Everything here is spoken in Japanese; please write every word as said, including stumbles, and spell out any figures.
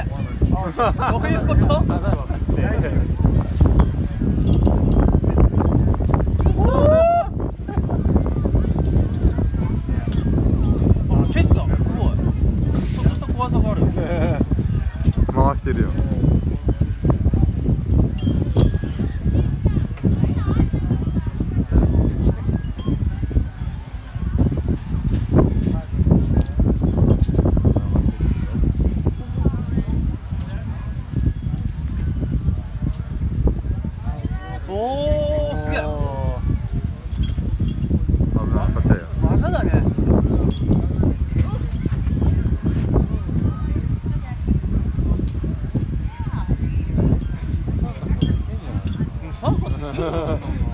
どういうこと？結構すごい。ちょっとした小技がある。 回してるよ。 おお、すげえ。 危ない、勝っちゃうよ。 技だね。サーカス。